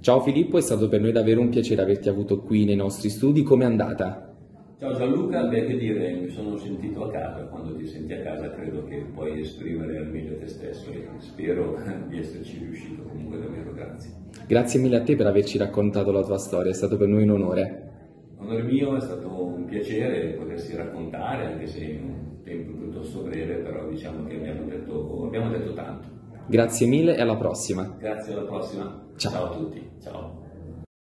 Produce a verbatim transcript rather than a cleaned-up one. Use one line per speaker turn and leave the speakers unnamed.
Ciao Filippo, è stato per noi davvero un piacere averti avuto qui nei nostri studi. Com'è andata?
Ciao Gianluca, beh che dire, mi sono sentito a casa. Quando ti senti a casa credo che puoi esprimere al meglio te stesso e spero di esserci riuscito, comunque davvero grazie.
Grazie mille a te per averci raccontato la tua storia, è stato per noi un onore.
Onore mio, è stato un piacere potersi raccontare, anche se in un tempo piuttosto breve, però diciamo che abbiamo detto, abbiamo detto tanto.
Grazie mille e alla prossima.
Grazie, alla prossima.
Ciao.
Ciao a tutti, ciao.